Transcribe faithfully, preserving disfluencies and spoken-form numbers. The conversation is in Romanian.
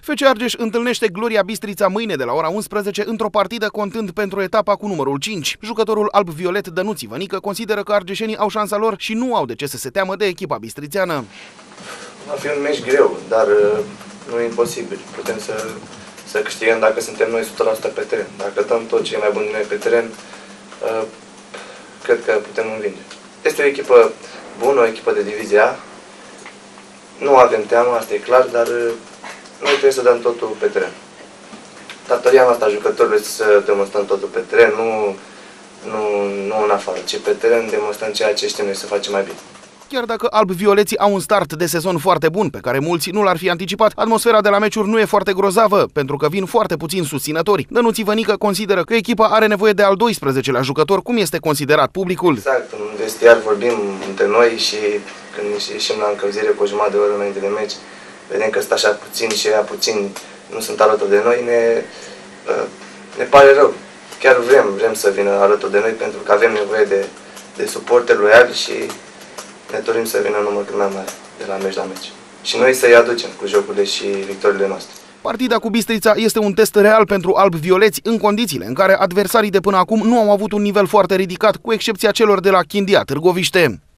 F C Argeș întâlnește Gloria Bistrița mâine de la ora unsprezece într-o partidă contând pentru etapa cu numărul cinci. Jucătorul alb-violet Dănuț Ivănică consideră că argeșenii au șansa lor și nu au de ce să se teamă de echipa bistrițeană. Va fi un meci greu, dar nu e imposibil. Putem să, să câștigăm dacă suntem noi o sută la sută pe teren. Dacă dăm tot ce e mai bun din noi pe teren, cred că putem învinge. Este o echipă bună, o echipă de divizia A. Nu avem teamă, asta e clar, dar noi trebuie să dăm totul pe teren. Datoria noastră a jucătorilor este să demonstrăm totul pe teren, nu, nu, nu în afară, ci pe teren demonstrăm ceea ce știm noi să facem mai bine. Chiar dacă alb-violeții au un start de sezon foarte bun, pe care mulți nu l-ar fi anticipat, atmosfera de la meciuri nu e foarte grozavă, pentru că vin foarte puțini susținători. Dănuț Ivănică consideră că echipa are nevoie de al doisprezecelea jucător, cum este considerat publicul. Exact, în vestiar vorbim între noi și când ieșim la încălzire cu o jumătate de oră înainte de meci, vedem că sunt așa puțin și ea puțin nu sunt alături de noi, ne, ne pare rău. Chiar vrem, vrem să vină alături de noi pentru că avem nevoie de, de suporteri loiali și ne dorim să vină număr cât mai mare de la meci la meci. Și noi să-i aducem cu jocurile și victoriile noastre. Partida cu Bistrița este un test real pentru alb-violeți în condițiile în care adversarii de până acum nu au avut un nivel foarte ridicat, cu excepția celor de la Chindia Târgoviște.